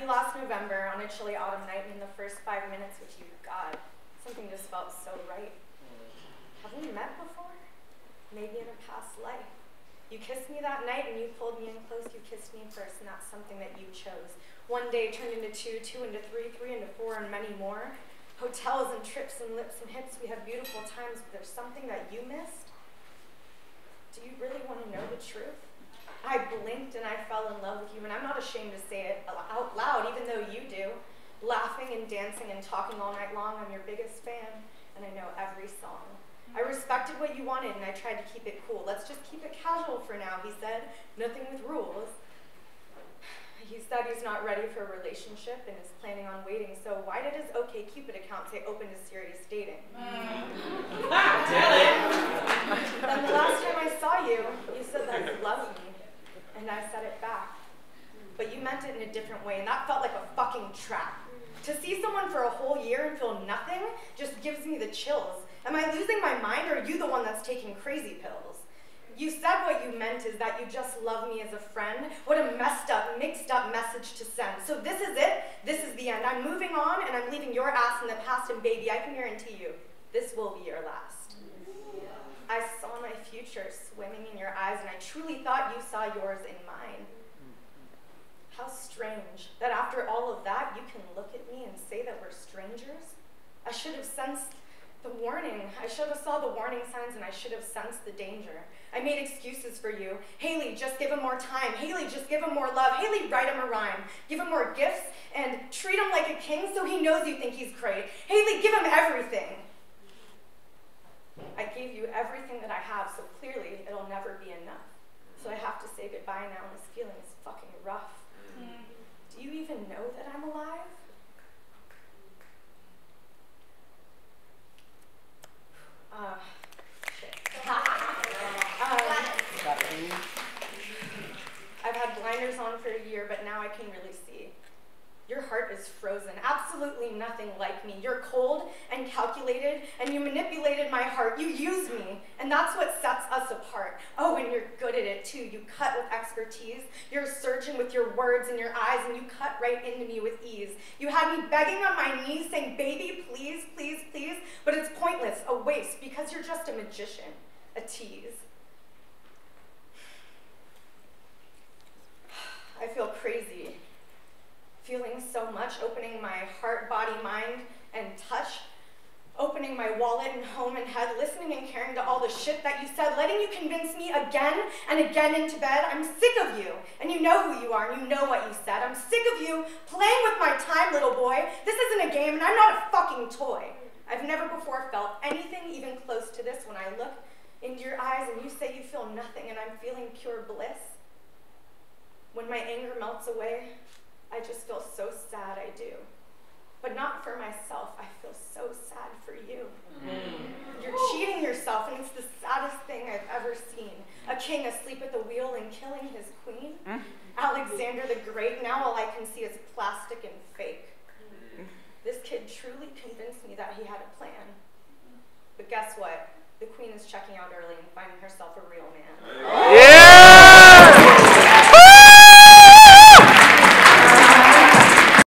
you last November on a chilly autumn night, and in the first 5 minutes with you, God, something just felt so right. Have we met before? Maybe in a past life. You kissed me that night and you pulled me in close. You kissed me first, and that's something that you chose. One day turned into two, two into three, three into four, and many more. Hotels and trips and lips and hips, we have beautiful times, but there's something that you missed. Do you really want to know the truth? I blinked and I fell in love with you, and I'm not ashamed to say it out loud, even though you do. Laughing and dancing and talking all night long, I'm your biggest fan, and I know every song. I respected what you wanted, and I tried to keep it cool. Let's just keep it casual for now, he said. Nothing with rules. He said he's not ready for a relationship and is planning on waiting, so why did his OkCupid account say open to serious dating? Then the last time I saw you, you said that you loved me, and I said it back. But you meant it in a different way, and that felt like a fucking trap. To see someone for a whole year and feel nothing just gives me the chills. Am I losing my mind, or are you the one that's taking crazy pills? You said what you meant is that you just love me as a friend. What a messed up, mixed up message to send. So this is it, this is the end. I'm moving on and I'm leaving your ass in the past, and baby, I can guarantee you, this will be your last. I saw my future swimming in your eyes, and I truly thought you saw yours in mine. How strange that after all of that, you can look at me and say that we're strangers. I should have sensed the warning. I should have saw the warning signs, and I should have sensed the danger. I made excuses for you. Haley, just give him more time. Haley, just give him more love. Haley, write him a rhyme. Give him more gifts and treat him like a king so he knows you think he's great. Haley, give him everything. I gave you everything that I have, so clearly it'll never be enough. So I have to say goodbye now, and this feeling is fucking rough. Do you even know that I'm alive? I've had blinders on for a year, but now I can really see. Your heart is frozen, absolutely nothing like me. You're cold and calculated, and you manipulated my heart. You used me, and that's what sets us apart. Oh, and you're good at it too. You cut with expertise. You're a surgeon with your words and your eyes, and you cut right into me with ease. You had me begging on my knees, saying, baby, please, please, please, but it's pointless, a waste, because you're just a magician, a tease. I feel crazy. Feeling so much, opening my heart, body, mind, and touch, opening my wallet and home and head, listening and caring to all the shit that you said, letting you convince me again and again into bed. I'm sick of you, and you know who you are, and you know what you said. I'm sick of you playing with my time, little boy. This isn't a game, and I'm not a fucking toy. I've never before felt anything even close to this when I look into your eyes and you say you feel nothing, and I'm feeling pure bliss. When my anger melts away, I just feel so sad, I do. But not for myself, I feel so sad for you. You're cheating yourself, and it's the saddest thing I've ever seen. A king asleep at the wheel and killing his queen. Alexander the Great, now all I can see is plastic and fake. This kid truly convinced me that he had a plan. But guess what? The queen is checking out early and finding herself a real man. Yeah!